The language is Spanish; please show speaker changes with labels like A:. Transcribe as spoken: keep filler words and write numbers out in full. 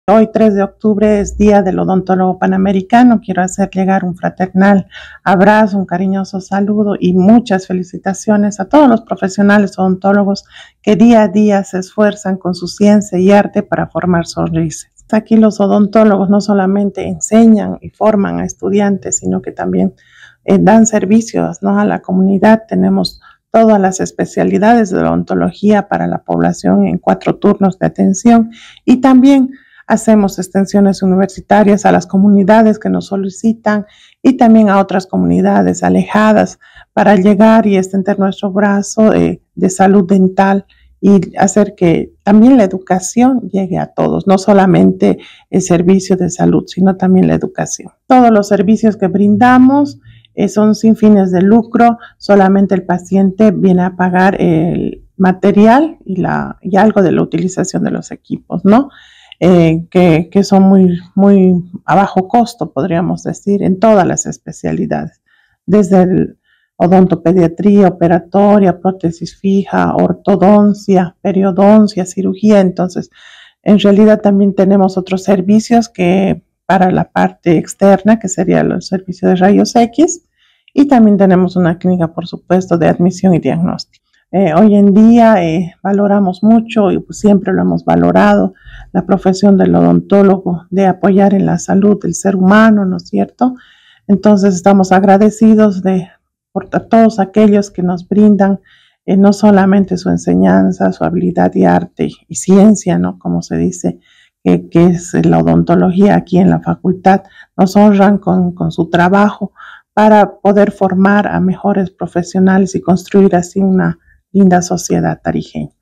A: Hoy, tres de octubre, es Día del Odontólogo Panamericano. Quiero hacer llegar un fraternal abrazo, un cariñoso saludo y muchas felicitaciones a todos los profesionales odontólogos que día a día se esfuerzan con su ciencia y arte para formar sonrisas. Aquí los odontólogos no solamente enseñan y forman a estudiantes, sino que también eh, dan servicios, ¿no?, a la comunidad. Tenemos todas las especialidades de la odontología para la población en cuatro turnos de atención, y también hacemos extensiones universitarias a las comunidades que nos solicitan y también a otras comunidades alejadas para llegar y extender nuestro brazo eh, de salud dental y hacer que también la educación llegue a todos, no solamente el servicio de salud, sino también la educación. Todos los servicios que brindamos eh, son sin fines de lucro, solamente el paciente viene a pagar el material y, la, y algo de la utilización de los equipos, ¿no? Eh, que, que son muy, muy a bajo costo, podríamos decir, en todas las especialidades, desde el odontopediatría, operatoria, prótesis fija, ortodoncia, periodoncia, cirugía. Entonces, en realidad también tenemos otros servicios que para la parte externa, que sería el servicio de rayos X, y también tenemos una clínica, por supuesto, de admisión y diagnóstico. Eh, hoy en día eh, valoramos mucho, y pues siempre lo hemos valorado, la profesión del odontólogo, de apoyar en la salud del ser humano, ¿no es cierto? Entonces estamos agradecidos de, por todos aquellos que nos brindan eh, no solamente su enseñanza, su habilidad y arte y ciencia, ¿no?, como se dice, que, que es la odontología aquí en la facultad, nos honran con, con su trabajo para poder formar a mejores profesionales y construir así una linda sociedad tarijeña.